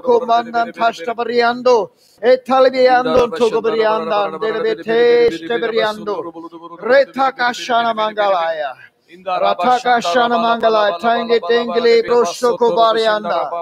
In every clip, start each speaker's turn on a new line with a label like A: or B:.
A: ko mandan tastabariando. Etalibiando togobarianda. Delebete stabariando. Retaka shana mangalaya. Rataka shana mangala. Tange tengele brosoko barianda.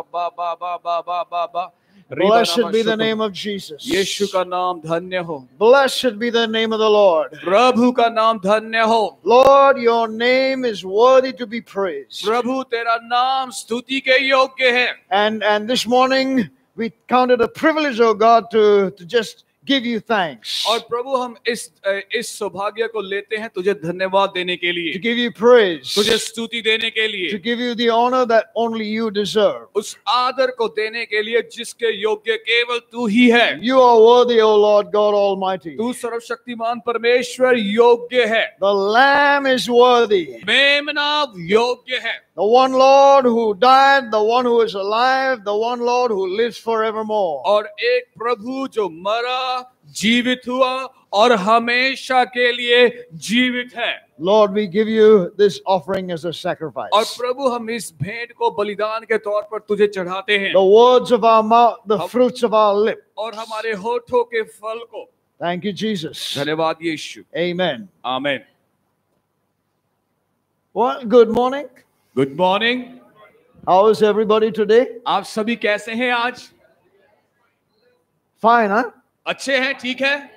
A: Blessed be the name of Jesus.
B: यीशु का नाम धन्य हो.
A: Blessed be the name of the Lord.
B: प्रभु का नाम धन्य हो.
A: Lord, your name is worthy to be praised.
B: प्रभु तेरा नाम स्तुति के योग्य है.
A: And this morning we count it a privilege, oh God, to just give you thanks.
B: और प्रभु हम इस सौभाग्य को लेते हैं तुझे धन्यवाद देने के लिए.
A: To give you praise.
B: तुझे स्तुति देने के लिए.
A: To give you the honor that only you deserve.
B: उस आदर को देने के लिए जिसके योग्य केवल तू ही है.
A: You are worthy, O Lord God Almighty.
B: तू सर्वशक्तिमान परमेश्वर योग्य है.
A: The Lamb is worthy.
B: मेमना योग्य है.
A: The one Lord who died, the one who is alive, the one Lord who lives forevermore.
B: और एक प्रभु जो मरा, जीवित हुआ और हमेशा के लिए जीवित है.
A: Lord, we give you this offering as a sacrifice.
B: और प्रभु हम इस भेंट को बलिदान के तौर पर तुझे चढ़ाते हैं.
A: The words of our mouth, the fruits of our lip.
B: और हमारे होठों के फल को.
A: Thank you, Jesus.
B: धन्यवाद यीशु.
A: Amen.
B: Amen.
A: Well, good morning.
B: Good morning.
A: How is everybody today?
B: आप सभी कैसे हैं आज?
A: Fine, huh?
B: अच्छे हैं, ठीक है.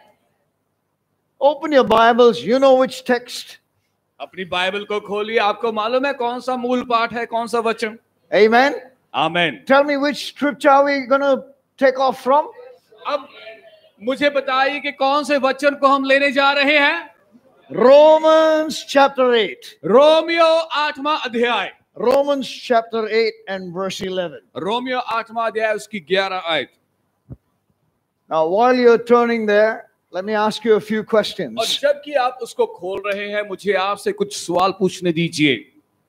A: Open your Bibles. You know which text.
B: अपनी बाइबल को खोलिए. आपको मालूम है कौन सा मूल पाठ है, कौन सा वचन?
A: Amen.
B: Amen.
A: Tell me which scripture are we going to take off from?
B: अब मुझे बताइए कि कौन से वचन को हम लेने जा रहे हैं?
A: Romans chapter 8.
B: रोमियो 8वां अध्याय.
A: Romans chapter 8 and verse 11.
B: रोमियो 8वां अध्याय उसकी 11 आयत.
A: Now, while you're turning there, let me ask you a few questions.
B: और जबकि आप उसको खोल रहे हैं, मुझे आपसे कुछ सवाल पूछने दीजिए.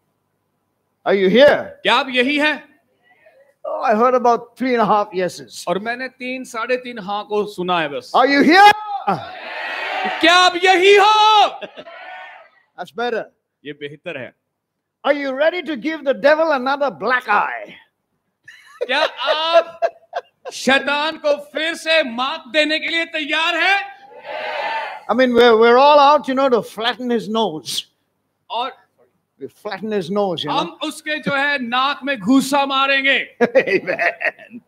A: Are you here?
B: क्या आप यही हैं?
A: Oh, I heard about 3.5 yeses.
B: और मैंने 3 साढ़े 3 हाँ को सुना है बस.
A: Are you here?
B: क्या आप यही हो?
A: That's better.
B: ये बेहतर है.
A: Are you ready to give the devil another black eye?
B: क्या आप शैतान को फिर से मात देने के लिए तैयार हैं?
A: I mean, we're all out, you know, to flatten his nose.
B: और
A: We flatten his nose, you know.
B: हम उसके जो है नाक में घूसा मारेंगे.
A: Amen.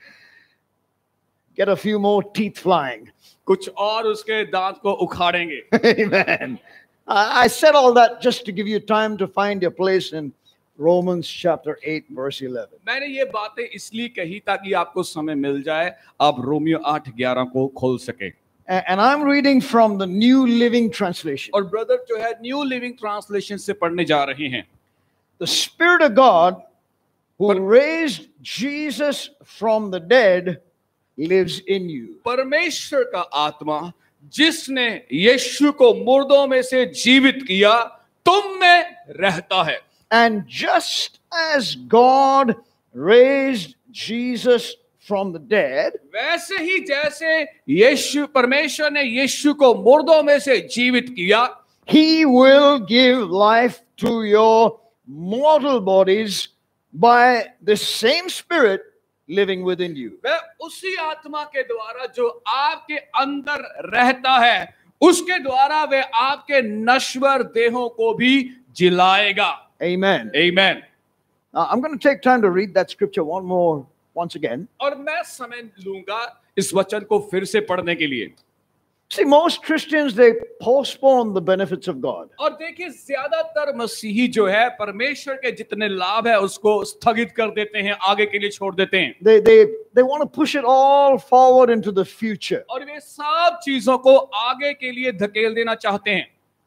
A: Get a few more teeth flying.
B: कुछ और उसके दांत को उखाड़ेंगे.
A: Amen. I said all that just to give you time to find your place in Romans chapter 8 verse 11.
B: मैंने ये बातें इसलिए कही ताकि आपको समय मिल जाए आप रोमियो 8:11 को खोल सके.
A: And I'm reading from the New Living Translation.
B: और ब्रदर जो है न्यू लिविंग ट्रांसलेशन से पढ़ने जा रहे हैं.
A: The Spirit of God who raised Jesus from the dead lives in you.
B: परमेश्वर का आत्मा जिसने यीशु को मुर्दों में से जीवित किया तुम में रहता है.
A: And just as God raised Jesus from the dead,
B: वैसे ही जैसे यीशु परमेश्वर ने यीशु को मुर्दों में से जीवित किया,
A: He will give life to your mortal bodies by the same Spirit living within you.
B: वह उसी आत्मा के द्वारा जो आपके अंदर रहता है उसके द्वारा वह आपके नश्वर देहों को भी जिलाएगा.
A: Amen.
B: Amen.
A: Now, I'm going to take time to read that scripture once again.
B: और मैं समय लूंगा इस वचन को फिर से पढ़ने के लिए.
A: See, most Christians, they postpone the benefits of God.
B: और देखिए ज्यादातर मसीही जो है परमेश्वर के जितने लाभ है उसको स्थगित कर देते हैं, आगे के लिए छोड़ देते हैं.
A: They want to push it all forward into the future.
B: और वे सब चीजों को आगे के लिए धकेल देना चाहते हैं.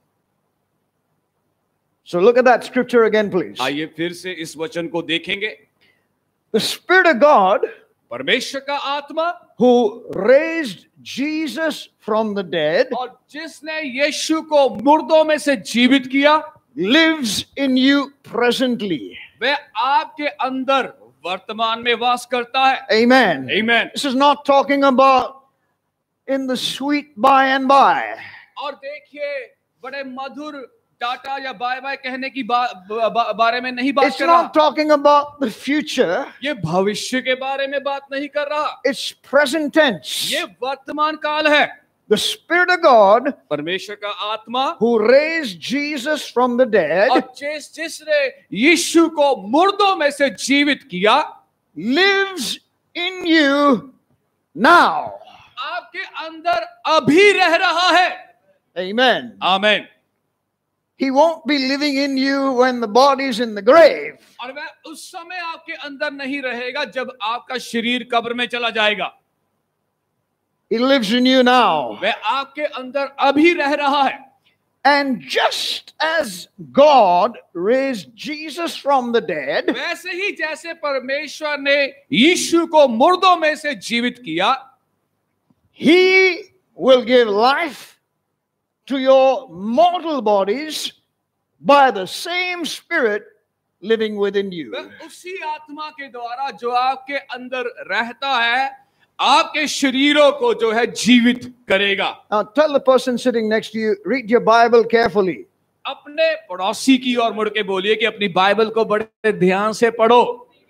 A: So look at that scripture again, please.
B: आइए फिर से इस वचन को देखेंगे.
A: The Spirit of God,
B: परमेश्वर का आत्मा
A: who raised Jesus from the dead,
B: और जिसने यीशु को मुर्दों में से जीवित किया,
A: lives in you presently.
B: वह आपके अंदर वर्तमान में वास करता है.
A: Amen.
B: Amen.
A: This is not talking about in the sweet by and by.
B: और देखिए बड़े मधुर टाटा या बाय बाय कहने की बारे में नहीं बात
A: It's
B: कर रहा।
A: not talking about the future.
B: ये भविष्य के बारे में बात नहीं कर रहा,
A: It's present tense.
B: ये वर्तमान काल है।
A: The Spirit of God
B: परमेश्वर का आत्मा
A: who raised Jesus from the dead
B: और जिसने यीशु को मुर्दों में से जीवित किया
A: lives in you now.
B: आपके अंदर अभी रह रहा है।
A: Amen.
B: आमीन।
A: He won't be living in you when the body's in the grave.
B: और वह उस समय आपके अंदर नहीं रहेगा जब आपका शरीर कब्र में चला जाएगा।
A: He lives in you now.
B: वह आपके अंदर अभी रह रहा है।
A: And just as God raised Jesus from the dead,
B: वैसे ही जैसे परमेश्वर ने यीशु को मुर्दों में से जीवित किया,
A: He will give life to your mortal bodies by the same Spirit living within you.
B: वह उसी आत्मा के द्वारा जो आपके अंदर रहता है आपके शरीरों को जो है जीवित करेगा।
A: Now tell the person sitting next to you, read your Bible carefully.
B: अपने पड़ोसी की ओर मुड़ के बोलिए कि अपनी बाइबल को बड़े ध्यान से पढ़ो।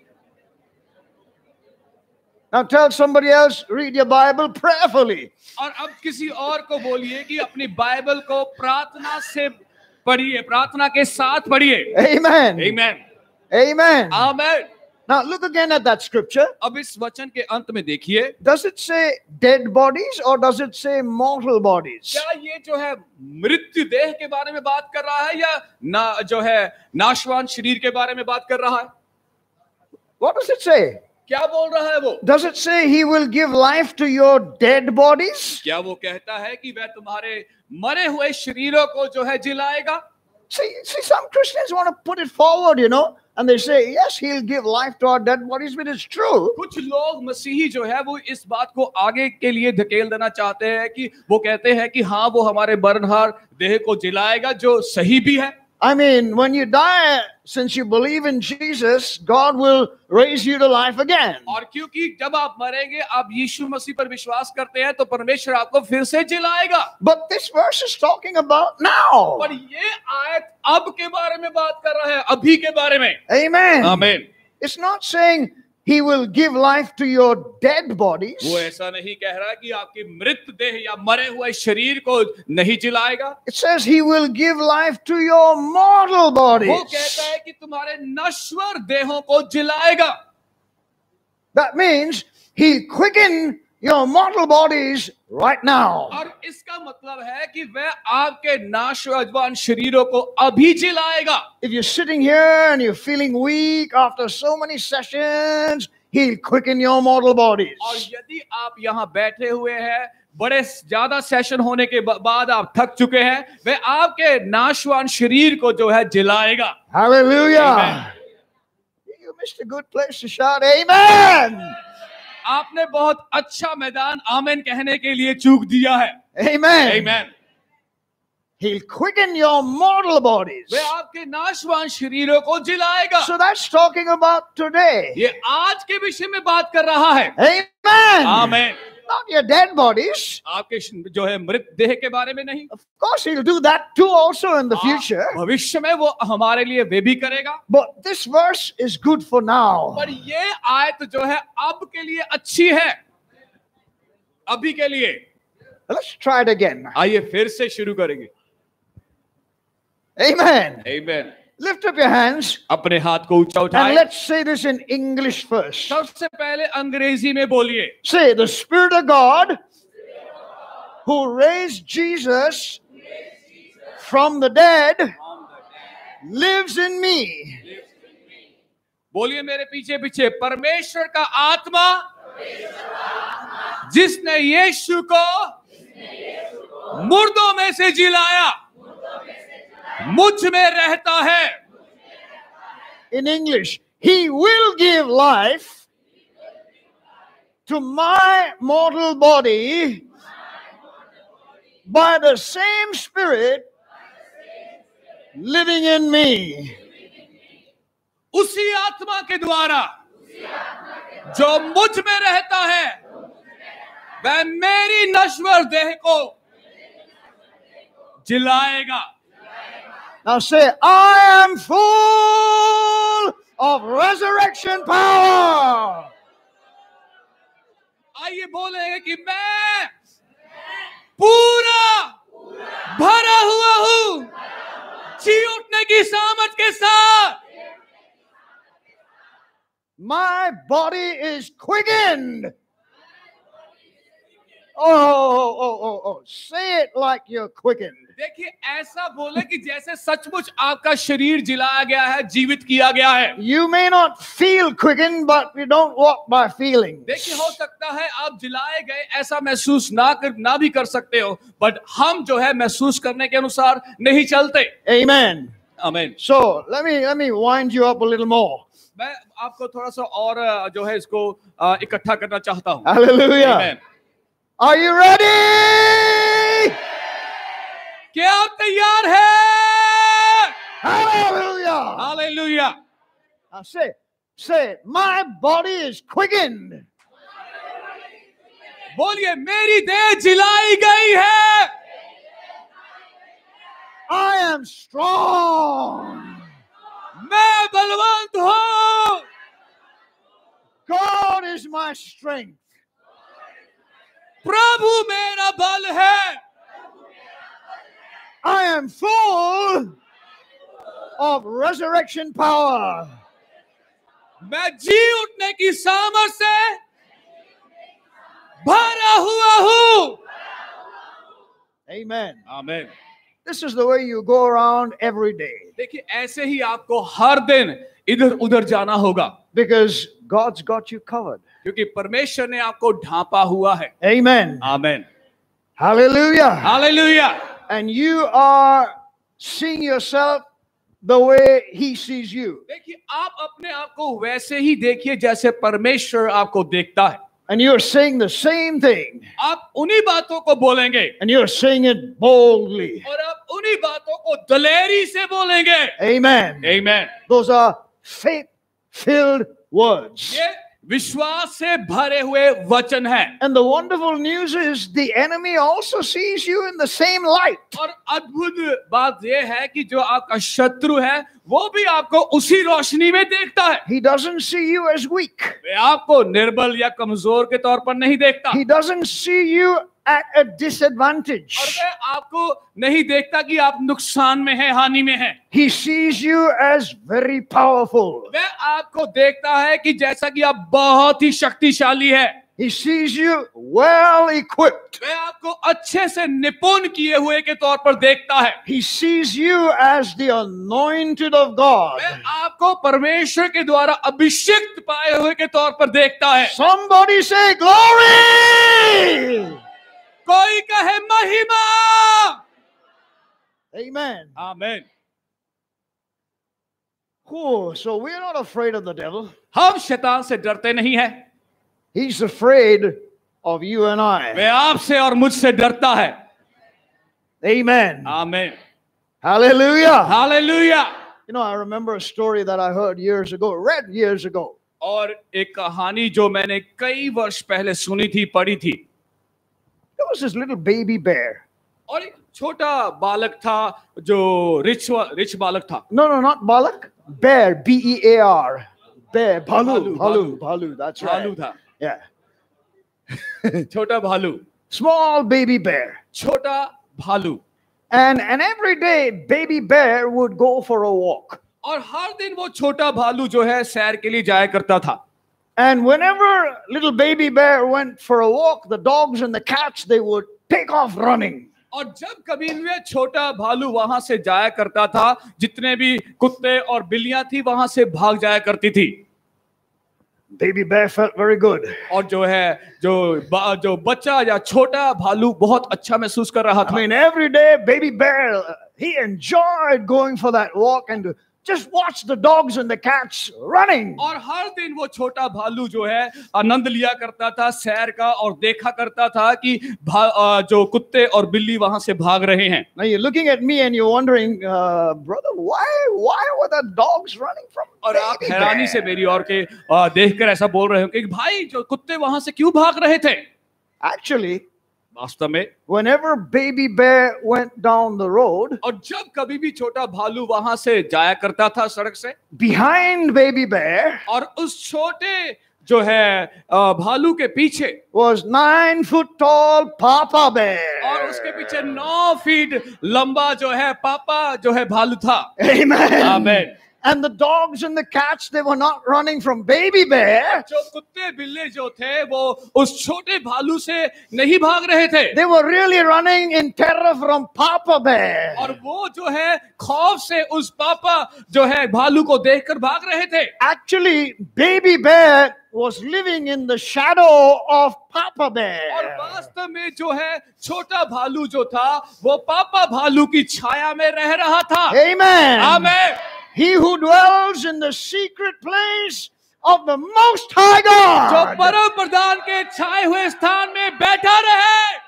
A: Now tell somebody else, read your Bible prayerfully.
B: और अब किसी और को बोलिए कि अपनी बाइबल को प्रार्थना से पढ़िए, प्रार्थना के साथ पढ़िए।
A: Amen.
B: आमीन।
A: Amen.
B: आमीन।
A: Now look again at that scripture.
B: अब इस वचन के अंत में देखिए,
A: Does it say dead bodies or does it say mortal bodies?
B: क्या ये जो है मृत्यु देह के बारे में बात कर रहा है या ना जो है नाशवान शरीर के बारे में बात कर रहा है?
A: What does it say?
B: क्या बोल रहा है वो?
A: Does it say he will give life to your dead bodies?
B: क्या वो कहता है कि वह तुम्हारे मरे हुए शरीरों को जो है जिलाएगा?
A: See, some Christians want to put it forward, and they say, yes, he'll give life to our dead bodies, but it's true.
B: कुछ लोग मसीही जो है वो इस बात को आगे के लिए धकेल देना चाहते हैं कि वो कहते हैं कि हाँ वो हमारे मरणहार देह को जिलाएगा, जो सही भी है।
A: I mean, when you die, since you believe in Jesus, God will raise you to life again.
B: और क्योंकि जब आप मरेंगे आप यीशु मसीह पर विश्वास करते हैं तो परमेश्वर आपको फिर से जिलाएगा।
A: But this verse is talking about now.
B: पर ये आयत अब के बारे में बात कर रहा है, अभी के बारे में।
A: Amen.
B: आमीन।
A: It's not saying he will give life to your dead bodies.
B: वो ऐसा नहीं कह रहा कि आपकी मृत देह या मरे हुए शरीर को नहीं जिलाएगा।
A: It says he will give life to your mortal bodies.
B: वो कहता है कि तुम्हारे नश्वर देहों को जिलाएगा।
A: That means he'll quicken your mortal bodies right now.
B: और इसका मतलब है कि वह आपके नाशवान शरीरों को अभी जिलाएगा।
A: If you're sitting here and you're feeling weak after so many sessions, he'll quicken your mortal bodies.
B: और यदि आप यहाँ बैठे हुए हैं, बड़े ज्यादा सेशन होने के बाद आप थक चुके हैं, वह आपके नाशवान शरीर को जो है जिलाएगा।
A: Hallelujah.
B: Amen.
A: You missed a good place to shout amen.
B: आपने बहुत अच्छा मैदान आमीन कहने के लिए चूक दिया है।
A: Amen.
B: आमीन।
A: He'll quicken your mortal bodies.
B: वह आपके नाशवान शरीरों को जिलाएगा।
A: So that's talking about today.
B: ये आज के विषय में बात कर रहा है।
A: Amen.
B: आमीन।
A: Not your dead bodies.
B: आपके जो है मृत देह के बारे में नहीं।
A: Of course, he'll do that too also in the future.
B: भविष्य में वो हमारे लिए वे भी करेगा।
A: But this verse is good for now.
B: पर ये आयत जो है अब के लिए अच्छी है, अभी के लिए।
A: Let's try it again.
B: आइए फिर से शुरू करेंगे।
A: Amen.
B: आमीन।
A: Lift up your hands
B: अपने हाथ को ऊंचा
A: and
B: उठाएं।
A: let's say this in English first.
B: सबसे पहले अंग्रेजी में बोलिए।
A: Say, the Spirit of God who raised Jesus from the dead lives in me.
B: बोलिए मेरे पीछे पीछे, परमेश्वर का आत्मा जिसने यीशु को मुर्दों में से जिलाया मुझ में रहता है।
A: In English, he will give life to my mortal body by the same Spirit living in me.
B: उसी आत्मा के द्वारा जो मुझ में रहता है वह मेरी नश्वर देह को जिलाएगा।
A: Now say, I am full of resurrection power.
B: आइए बोलेंगे कि मैं पूरा भरा हुआ हूं जी उठने की सामर्थ के साथ.
A: My body is quickened. Oh. Say it like you're quickened.
B: देखिए ऐसा बोले कि जैसे सचमुच आपका शरीर जिलाया गया है, जीवित किया गया है.
A: You may not feel quickened, but you don't walk by feelings.
B: देखिए हो सकता है आप जिलाए गए ऐसा महसूस ना भी कर सकते हो, बट हम जो है महसूस करने के अनुसार नहीं चलते.
A: Amen.
B: आमीन.
A: So let me wind you up a little more.
B: मैं आपको थोड़ा सा और जो है इसको इकट्ठा करना चाहता हूँ.
A: Hallelujah.
B: Amen.
A: Are you ready?
B: क्या आप तैयार हैं?
A: Hallelujah.
B: Hallelujah.
A: Now say, my body is quickened.
B: बोलिए मेरी देह जिलाई गई है.
A: I am strong.
B: मैं बलवंत हूँ.
A: God is my strength.
B: प्रभु मेरा बल है.
A: I am full of resurrection power.
B: मैं जी उठने की सामर्थ से भरा हुआ हूँ.
A: Amen.
B: आमीन.
A: This is the way you go around every day.
B: देखिए ऐसे ही आपको हर दिन इधर उधर जाना होगा,
A: Because God's got you covered.
B: क्योंकि परमेश्वर ने आपको ढांपा हुआ है.
A: Amen.
B: आमीन.
A: Hallelujah.
B: Hallelujah.
A: And you are seeing yourself the way He sees you.
B: देखिए आप अपने आप को वैसे ही देखिए जैसे परमेश्वर आपको देखता है.
A: And you're saying the same thing.
B: आप उन्हीं बातों को बोलेंगे
A: And you're saying it boldly.
B: और आप उन्हीं बातों को दलेरी से बोलेंगे.
A: Amen.
B: आमीन.
A: Those are faith-filled words.
B: ये विश्वास से भरे हुए वचन है.
A: And the wonderful news is the enemy also sees you in the same light.
B: और अद्भुत बात ये है कि जो आपका शत्रु है वो भी आपको उसी रोशनी में देखता है.
A: He doesn't see you as weak.
B: वे आपको निर्बल या कमजोर के तौर पर नहीं देखता.
A: He doesn't see you at a
B: और
A: disadvantage.
B: वे आपको नहीं देखता कि आप नुकसान में हैं, हानि में हैं.
A: He sees you as very powerful.
B: वे आपको देखता है कि जैसा कि आप बहुत ही शक्तिशाली है.
A: He sees you well equipped.
B: वे आपको अच्छे से निपुण किए हुए के तौर पर देखता है.
A: He sees you as the anointed of God.
B: वे आपको परमेश्वर के द्वारा अभिषिक्त पाए हुए के तौर पर देखता है.
A: Somebody say glory.
B: कोई कहे महिमा.
A: Amen.
B: आमीन.
A: Oh, so we're not afraid of the devil.
B: हम शैतान से डरते नहीं हैं.
A: He's afraid of you and I.
B: वे आपसे और मुझसे डरता है.
A: Amen.
B: आमीन.
A: Hallelujah.
B: Hallelujah.
A: You know, I remember a story that I heard years ago, read years ago.
B: और एक कहानी जो मैंने कई वर्ष पहले सुनी थी, पढ़ी थी.
A: There was this little baby bear.
B: और एक छोटा बालक था जो रिच बालक था.
A: No, not Balak. Bear, B-E-A-R. Bear,
B: भालू,
A: Bhalu. That's right.
B: भालू था.
A: Yeah.
B: छोटा भालू.
A: Small baby bear.
B: छोटा भालू.
A: And every day, baby bear would go for a walk.
B: और हर दिन वो छोटा भालू जो है सैर के लिए जाया करता था.
A: And whenever little baby bear went for a walk, the dogs and the cats, they would take off running.
B: और जब कभी वे छोटा भालू वहां से जाया करता था, जितने भी कुत्ते और बिल्लियां थी वहां से भाग जाया करती थी.
A: Baby bear felt very good.
B: और जो है जो बच्चा या छोटा भालू बहुत अच्छा महसूस कर रहा
A: I
B: था.
A: mean, every day, baby bear, he enjoyed going for that walk and to just watch the dogs and the cats running.
B: और हर दिन वो छोटा भालू जो है आनंद लिया करता था सैर का और देखा करता था कि जो कुत्ते और बिल्ली वहां से भाग रहे हैं.
A: Now you're looking at me and you're wondering, brother, why were the dogs running from
B: और आप
A: baby
B: हैरानी
A: bear?
B: से मेरी ओर के देखकर ऐसा बोल रहे हो कि भाई जो कुत्ते वहां से क्यों भाग रहे थे.
A: Actually,
B: वास्तव में
A: whenever baby bear went down the road,
B: और जब कभी भी छोटा भालू वहां से जाया करता था सड़क से,
A: behind baby bear
B: और उस छोटे जो है भालू के पीछे
A: was 9 foot tall Papa Bear.
B: और उसके पीछे 9 फीट लंबा जो है पापा जो है भालू था।
A: Amen.
B: आमीन।
A: And the dogs and the cats, they were not running from baby bear.
B: जो कुत्ते बिल्ली जो थे वो उस छोटे भालू से नहीं भाग रहे थे,
A: They were really running in terror from Papa Bear.
B: और वो जो है खौफ से उस पापा जो है भालू को देखकर भाग रहे थे।
A: Actually, baby bear was living in the shadow of Papa
B: और
A: Bear.
B: वास्तव में जो है छोटा भालू जो था वो पापा भालू की छाया में रह रहा था।
A: Amen.
B: आमीन।
A: He who dwells in the secret place of the Most High
B: जो
A: God
B: परम प्रधान के छाए हुए स्थान में बैठा रहे,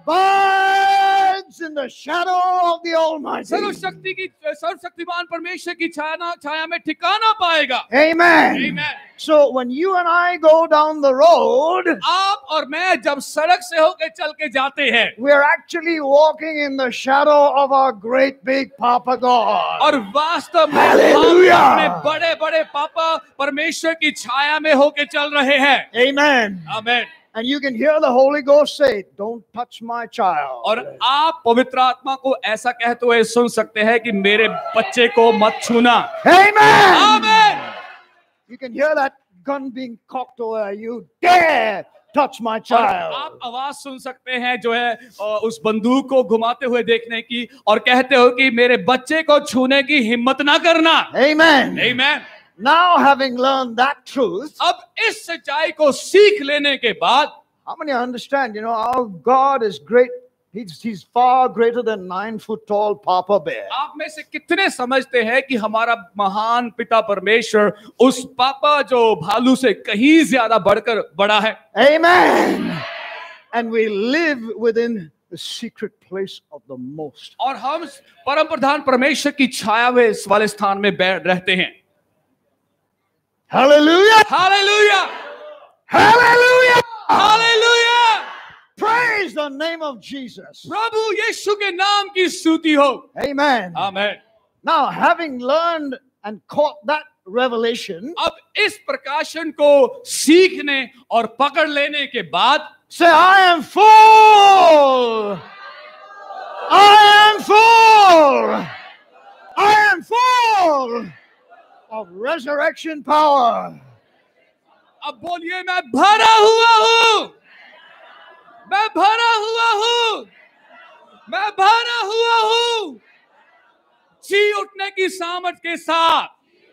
A: abides in the shadow of the Almighty.
B: सर्वशक्तिमान परमेश्वर की छाया में ठिकाना पाएगा।
A: Amen.
B: Amen.
A: So when you and I go down the road,
B: आप और मैं जब सड़क से होकर चल के जाते हैं,
A: we are actually walking in the shadow of our great big Papa God.
B: और वास्तव में
A: Hallelujah.
B: हम अपने बड़े बड़े पापा परमेश्वर की छाया में होकर चल रहे हैं।
A: Amen.
B: आमीन।
A: And you can hear the Holy Ghost say, "Don't touch my child."
B: और आप पवित्र आत्मा को ऐसा कहते हुए सुन सकते हैं कि मेरे बच्चे को मत छूना।
A: Amen.
B: आमीन।
A: You can hear that gun being cocked over. You dare touch my
B: और
A: child.
B: आप आवाज सुन सकते हैं जो है उस बंदूक को घुमाते हुए देखने की, और कहते हो कि मेरे बच्चे को छूने की हिम्मत ना करना।
A: Amen.
B: आमीन।
A: Now, having learned that truth,
B: अब इस सच्चाई को सीख लेने के बाद,
A: how many understand? You know, our God is great. He's far greater than 9 foot tall Papa Bear.
B: आप में से कितने समझते हैं कि हमारा महान पिता परमेश्वर उस पापा जो भालू से कहीं ज्यादा बढ़कर बड़ा है।
A: Amen. And we live within the secret place of the Most.
B: और हम परम प्रधान परमेश्वर की छाया में वाले स्थान में रहते हैं।
A: Hallelujah.
B: Hallelujah,
A: Hallelujah.
B: Hallelujah.
A: Praise the name of Jesus.
B: प्रभु यीशु के नाम की स्तुति हो।
A: Amen.
B: आमीन।
A: Now, having learned and caught that revelation,
B: अब इस प्रकाशन को सीखने और पकड़ लेने के बाद
A: say, I am full. I am full. I am full of resurrection power.
B: अब बोलिए, मैं भरा हुआ हूं, मैं भरा हुआ हूं, मैं भरा हुआ हूं जी उठने की सामर्थ के साथ।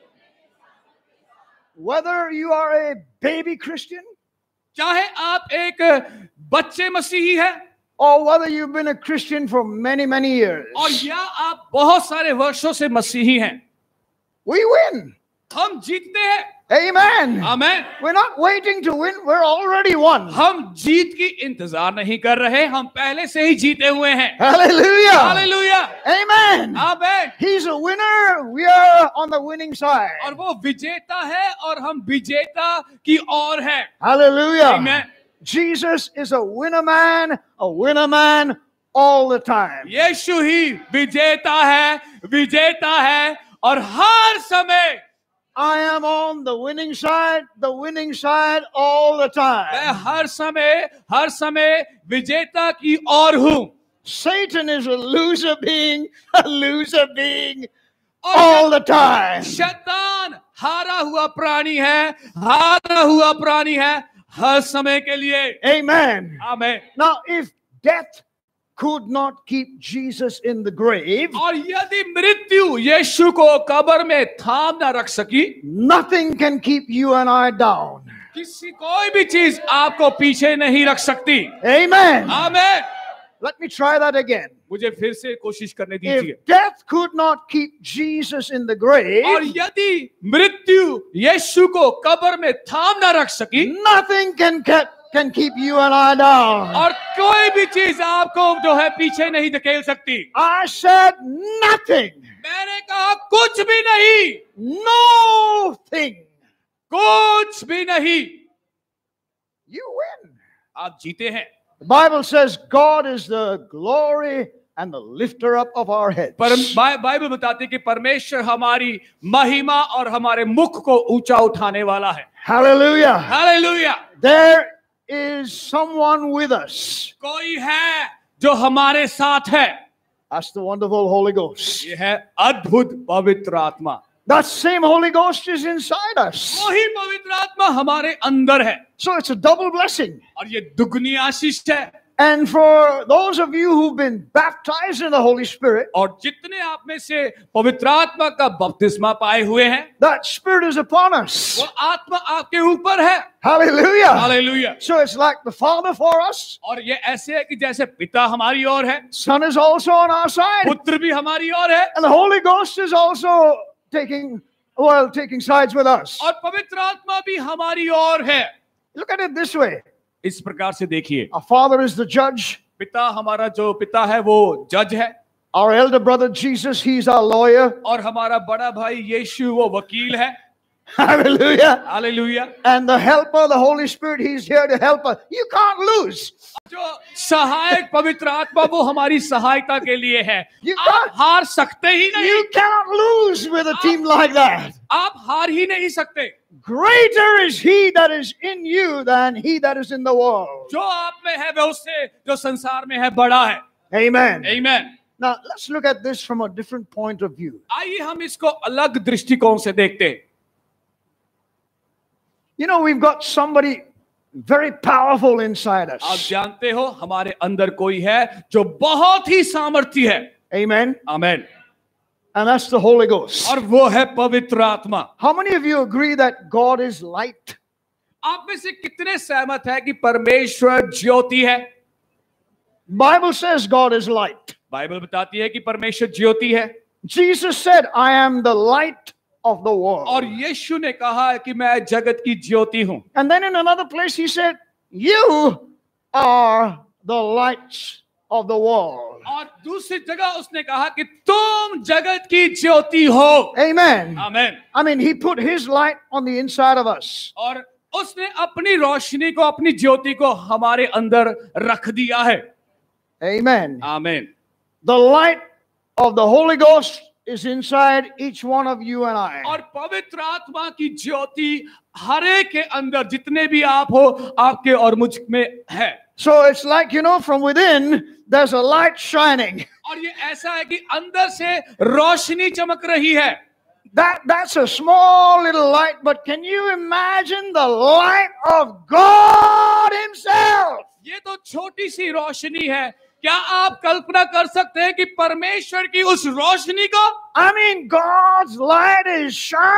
A: Whether you are a baby Christian
B: चाहे आप एक बच्चे मसीही है,
A: or whether you've been a Christian for many, many years,
B: और या आप बहुत सारे वर्षों से मसीही हैं,
A: we win.
B: हम जीतते हैं।
A: Amen.
B: आमीन।
A: We're not waiting to win. We're already won.
B: हम जीत की इंतजार नहीं कर रहे, हम पहले से ही जीते हुए हैं।
A: Hallelujah.
B: Hallelujah,
A: Amen.
B: आमीन।
A: He's a winner. We are on the winning side.
B: और वो विजेता है और हम विजेता की ओर है।
A: Hallelujah.
B: आमीन।
A: Jesus is a winner man all the time.
B: यीशु ही विजेता है और हर समय।
A: I am on the winning side all the time.
B: मैं हर समय विजेता की ओर हूं।
A: Satan is a loser being all the time.
B: शैतान हारा हुआ प्राणी है हर समय के लिए।
A: Amen.
B: आमीन।
A: Now, if death could not keep Jesus in the grave,
B: और यदि मृत्यु यीशु को कब्र में थाम न रख सकी,
A: nothing can keep you and I down.
B: कोई भी चीज आपको पीछे नहीं रख सकती।
A: Amen.
B: आमीन।
A: Let me try that again.
B: मुझे फिर से कोशिश करने दीजिए।
A: If death could not keep Jesus in the grave,
B: और यदि मृत्यु यीशु को कब्र में थाम न रख सकी,
A: nothing can keep you and I down.
B: और कोई भी चीज आपको जो है पीछे नहीं धकेल सकती।
A: I said nothing.
B: मैंने कहा कुछ भी नहीं,
A: Nothing.
B: कुछ भी नहीं।
A: You win.
B: आप जीते हैं।
A: The Bible says God is the glory and the lifter up of our heads.
B: पर बाइबल बताती है कि परमेश्वर हमारी महिमा और हमारे मुख को ऊंचा उठाने वाला है.
A: Hallelujah.
B: Hallelujah.
A: There is someone with us.
B: कोई है जो हमारे साथ है.
A: That's the wonderful Holy Ghost.
B: ये है अद्भुत पवित्र आत्मा.
A: That same Holy Ghost is inside us.
B: वही पवित्र आत्मा हमारे अंदर है.
A: So it's a double blessing.
B: और ये दुगनी आशीष है.
A: And for those of you who've been baptized in the Holy Spirit,
B: और जितने आप में से पवित्र आत्मा का बपतिस्मा पाए हुए हैं,
A: that Spirit is upon us.
B: वो आत्मा आपके ऊपर है.
A: Hallelujah.
B: Hallelujah.
A: So it's like the Father for us.
B: और ये ऐसे है कि जैसे पिता हमारी ओर है,
A: Son is also on our side.
B: पुत्र भी हमारी ओर है,
A: And the Holy Ghost is also taking sides with us.
B: और पवित्र आत्मा भी हमारी ओर है.
A: Look at it this way.
B: इस प्रकार से देखिए,
A: Our Father is the judge.
B: पिता हमारा जो पिता है वो जज है,
A: Our elder brother Jesus, he's our lawyer.
B: और हमारा बड़ा भाई यीशु वो वकील है.
A: Hallelujah.
B: Hallelujah.
A: And the helper, the Holy Spirit, he's here to help us. You can't lose.
B: जो सहायक पवित्र आत्मा वो हमारी सहायता के लिए है.
A: You
B: आप
A: can't-
B: हार सकते ही नहीं.
A: You cannot lose with a team like that.
B: आप हार ही नहीं सकते.
A: Greater is he that is in you than he that is in the world.
B: जो आप में है वह उससे जो संसार में है बड़ा है.
A: Amen.
B: आमीन.
A: Now, let's look at this from a different point of view.
B: आइए हम इसको अलग दृष्टिकोण से देखते हैं.
A: You know, we've got somebody very powerful inside
B: आप
A: us.
B: जानते हो हमारे अंदर कोई है जो बहुत ही सामर्थी है.
A: Amen.
B: आमीन.
A: And that's the Holy Ghost.
B: और वो है पवित्र आत्मा.
A: How many of you agree that God is light?
B: आप में से कितने सहमत है कि परमेश्वर ज्योति है?
A: Bible says God is light.
B: Bible बताती है कि परमेश्वर ज्योति है.
A: Jesus said, I am the light of the world.
B: और यीशु ने कहा है कि मैं जगत की ज्योति हूं.
A: And then in another place he said, you are the lights of the world.
B: और दूसरी जगह उसने कहा कि तुम जगत की ज्योति हो.
A: Amen.
B: आमीन.
A: I mean, he put his light on the inside of us.
B: और उसने अपनी रोशनी को, अपनी ज्योति को हमारे अंदर रख दिया है.
A: Amen.
B: आमीन.
A: The light of the Holy Ghost is inside each one of you and I.
B: और पवित्र आत्मा की ज्योति हर एक के अंदर, जितने भी आप हो, आपके और मुझ में है.
A: So it's like, you know, from within, there's a light shining.
B: और ये ऐसा है कि अंदर से रोशनी चमक रही है.
A: That's a small little light, but can you imagine the light of God Himself?
B: ये तो छोटी सी रोशनी है. क्या आप कल्पना कर सकते हैं कि परमेश्वर की उस रोशनी को,
A: I mean, God's light is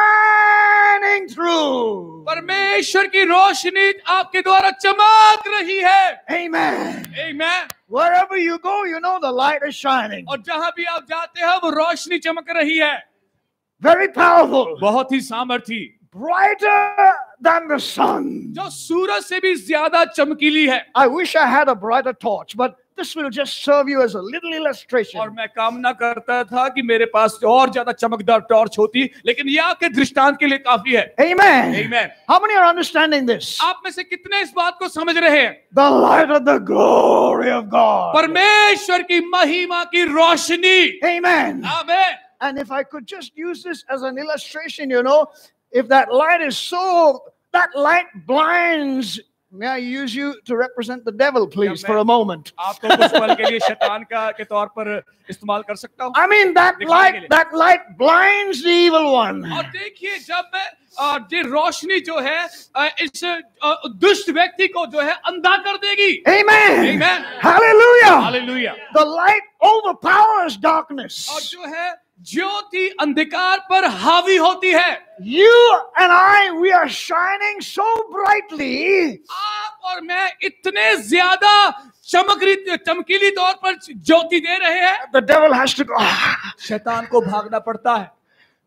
A: shining through.
B: परमेश्वर की रोशनी आपके द्वारा चमक रही है.
A: Amen.
B: आमीन.
A: Wherever you go, you know the light is shining.
B: और जहां भी आप जाते हैं वो रोशनी चमक रही है.
A: Very powerful.
B: बहुत ही सामर्थी.
A: Brighter than the sun.
B: जो सूरज से भी ज्यादा चमकीली है.
A: I wish I had a brighter torch, but this will just serve you as a little illustration.
B: और मैं कामना करता था कि मेरे पास और ज्यादा चमकदार टॉर्च होती, लेकिन ये आपके दृष्टांत के लिए काफी है.
A: Amen.
B: Amen.
A: How many are understanding this?
B: आप में से कितने इस बात को समझ रहे हैं?
A: The light of the glory of God.
B: परमेश्वर की महिमा की रोशनी.
A: Amen.
B: आमीन.
A: And if I could just use this as an illustration, you know, if that light is so, that light blinds. May I use you to represent the devil, please, for a moment?
B: आपको कुछ पल के लिए शैतान का के तौर पर इस्तेमाल कर सकता हूँ.
A: I mean, that light blinds the evil one.
B: और देखिए, जब मैं ये रोशनी जो है इस दुष्ट व्यक्ति को जो है अंधा कर देगी.
A: Amen.
B: Amen.
A: Hallelujah.
B: Hallelujah.
A: The light overpowers darkness.
B: और जो है ज्योति अंधकार पर हावी होती है.
A: You and I, we are shining so brightly.
B: आप और मैं इतने ज्यादा चमकीली तौर पर ज्योति दे रहे हैं.
A: The devil has to go.
B: शैतान को भागना पड़ता है.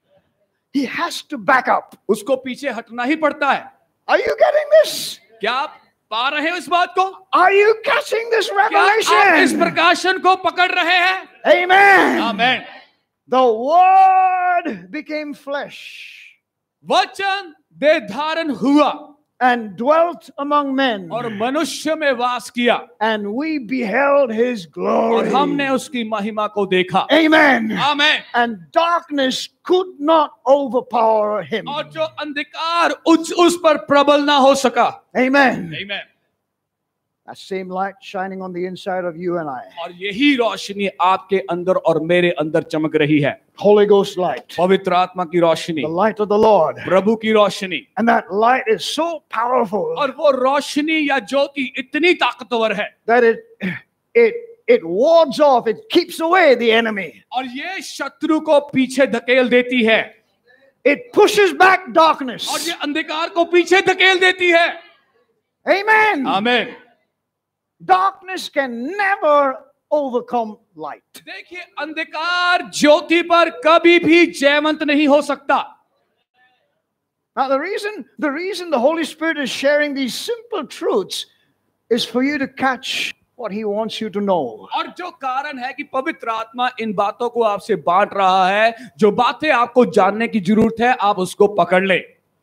A: He has to back up.
B: उसको पीछे हटना ही पड़ता है.
A: Are you getting this?
B: क्या आप पा रहे हो इस बात को?
A: Are you catching this
B: क्या आप इस
A: revelation?
B: प्रकाशन को पकड़ रहे हैं?
A: Amen.
B: आमीन.
A: The word became flesh.
B: वचन देह धारण हुआ.
A: and dwelt among men,
B: और मनुष्य में वास किया,
A: and we beheld his
B: और
A: glory.
B: हमने उसकी महिमा को देखा.
A: Amen.
B: Amen.
A: And darkness could not overpower him.
B: और जो अंधकार उस पर प्रबल ना हो सका.
A: Amen.
B: Amen.
A: That same light shining on the inside of you and I.
B: और यही रोशनी आपके अंदर और मेरे अंदर चमक रही है.
A: Holy Ghost light.
B: पवित्र आत्मा की रोशनी,
A: The light of the Lord.
B: प्रभु की रोशनी.
A: And that light is so powerful
B: और वो रोशनी या ज्योति इतनी ताकतवर है
A: that it wards off, it keeps away the enemy.
B: और ये शत्रु को पीछे धकेल देती है.
A: It pushes back darkness.
B: और ये अंधकार को पीछे धकेल देती है.
A: Amen.
B: Amen.
A: Darkness can never overcome light.
B: देखिए, अंधकार ज्योति पर कभी भी जयवंत नहीं हो सकता.
A: Now the reason the Holy Spirit is sharing these simple truths is for you to catch what he wants you to know.
B: और जो कारण है कि पवित्र आत्मा इन बातों को आपसे बांट रहा है, जो बातें आपको जानने की जरूरत है, आप उसको पकड़ ले.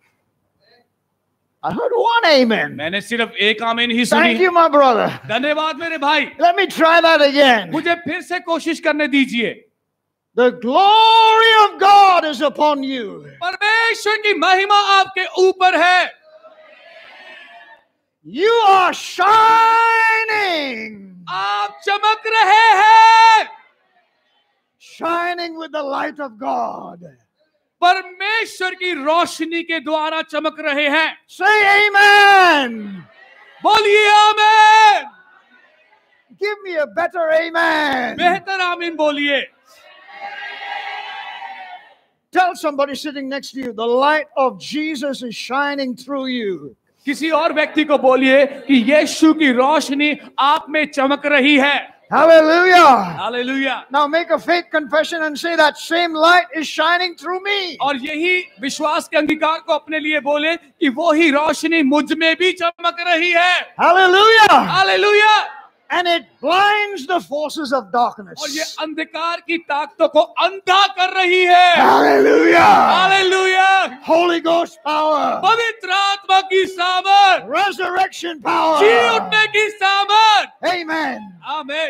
A: I heard one amen.
B: मैंने सिर्फ एक आमीन ही
A: Thank
B: सुनी.
A: you, my brother.
B: धन्यवाद मेरे भाई.
A: Let me try that again.
B: मुझे फिर से कोशिश करने दीजिए.
A: The glory of God is upon you.
B: परमेश्वर की महिमा आपके ऊपर है.
A: You are shining.
B: आप चमक रहे हैं.
A: Shining with the light of God.
B: परमेश्वर की रोशनी के द्वारा चमक रहे हैं.
A: Say amen.
B: बोलिए आमीन.
A: Give me a better amen.
B: बेहतर आमीन बोलिए.
A: Tell somebody sitting next to you, the light of Jesus is shining through you.
B: किसी और व्यक्ति को बोलिए कि यीशु की रोशनी आप में चमक रही है.
A: Hallelujah.
B: Hallelujah.
A: Now make a faith confession and say that same light is shining through me.
B: और यही विश्वास के अंगीकार को अपने लिए बोले कि वो ही रोशनी मुझ में भी चमक रही है.
A: Hallelujah.
B: Hallelujah.
A: And it blinds the forces of
B: और ये
A: darkness.
B: अंधकार की ताकतों को अंधा कर रही है.
A: Hallelujah.
B: Hallelujah.
A: Holy Ghost power.
B: पवित्र आत्मा की सामर्थ,
A: Resurrection
B: जी
A: power.
B: उठने की सामर्थ.
A: Amen.
B: आमीन.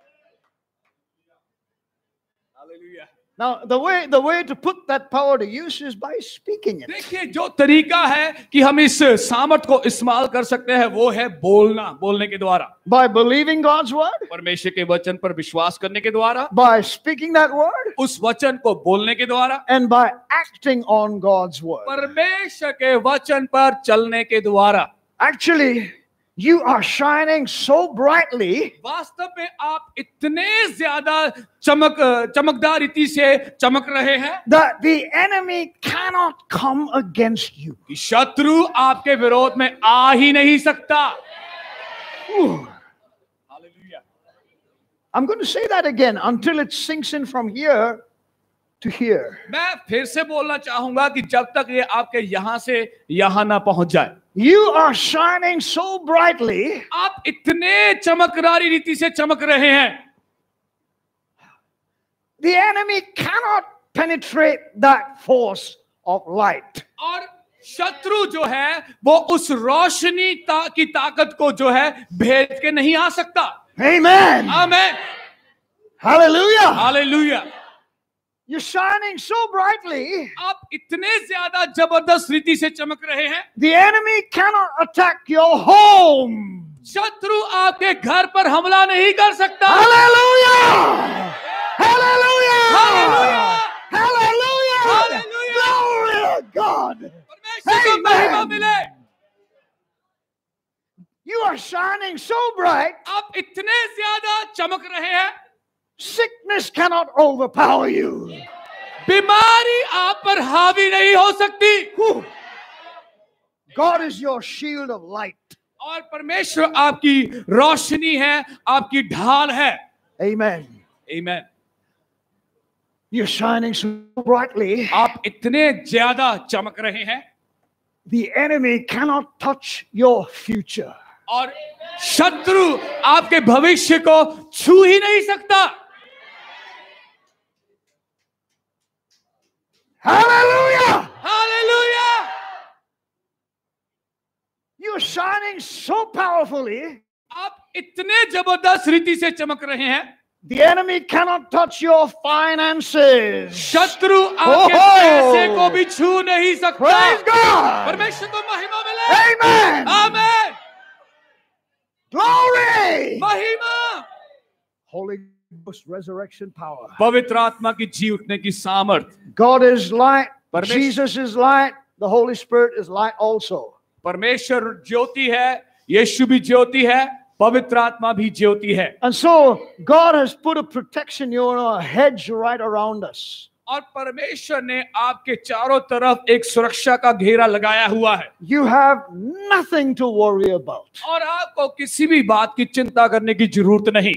B: Hallelujah.
A: Now the way to put that power to use is by speaking it.
B: देखिए, जो तरीका है कि हम इस सामर्थ को इस्तेमाल कर सकते हैं वो है बोलने के द्वारा.
A: By believing God's word.
B: परमेश्वर के वचन पर विश्वास करने के द्वारा,
A: By speaking that word.
B: उस वचन को बोलने के द्वारा,
A: And by acting on God's word.
B: परमेश्वर के वचन पर चलने के द्वारा.
A: Actually, you are shining so brightly
B: वास्तव में आप इतने ज्यादा चमकदार रीति से चमक रहे हैं
A: that the enemy cannot come against you.
B: कि शत्रु आपके विरोध में आ ही नहीं सकता.
A: Whew.
B: Hallelujah.
A: I'm going to say that again until it sinks in from here to here.
B: मैं फिर से बोलना चाहूंगा कि जब तक ये आपके यहां से यहां ना पहुंच जाए.
A: You are shining so brightly
B: आप इतने चमकदारी रीति से चमक रहे हैं.
A: the enemy cannot penetrate that force of light.
B: और शत्रु जो है वो उस रोशनी की ताकत को जो है भेद के नहीं आ सकता.
A: Amen.
B: आमीन.
A: Hallelujah.
B: Hallelujah.
A: You're shining so brightly
B: आप इतने ज्यादा जबरदस्त रीति से चमक रहे हैं.
A: the enemy cannot attack your home.
B: शत्रु आपके घर पर हमला नहीं कर सकता.
A: Hallelujah. Hallelujah.
B: Hallelujah.
A: Hallelujah.
B: Hallelujah.
A: Glory to God.
B: परमेश्वर को महिमा मिले.
A: You are shining so bright,
B: आप इतने ज्यादा चमक रहे हैं.
A: sickness cannot overpower you.
B: बीमारी आप पर हावी नहीं हो सकती.
A: Whew. God is your shield of light.
B: और परमेश्वर आपकी रोशनी है, आपकी ढाल है.
A: Amen.
B: आमीन.
A: You're shining so brightly,
B: आप इतने ज्यादा चमक रहे हैं.
A: the enemy cannot touch your future.
B: और शत्रु आपके भविष्य को छू ही नहीं सकता.
A: Hallelujah.
B: Hallelujah.
A: you're shining so powerfully,
B: आप इतने जबरदस्त रीति से चमक रहे हैं,
A: the enemy cannot touch your finances.
B: शत्रु आपके पैसे को भी छू नहीं सकता।
A: Praise God.
B: परमेश्वर को महिमा मिले।
A: Amen.
B: आमेन।
A: Glory.
B: महिमा।
A: Holy Ghost resurrection power.
B: पवित्र आत्मा की जी उठने की सामर्थ।
A: God is light.
B: परमेश्वर-
A: Jesus is light. The Holy Spirit is light also.
B: परमेश्वर ज्योति है, यीशु भी ज्योति है, पवित्र आत्मा भी ज्योति है।
A: And so God has put a protection, a hedge right around us.
B: और परमेश्वर ने आपके चारों तरफ एक सुरक्षा का घेरा लगाया हुआ है।
A: You have nothing to worry about.
B: और आपको किसी भी बात की चिंता करने की जरूरत नहीं।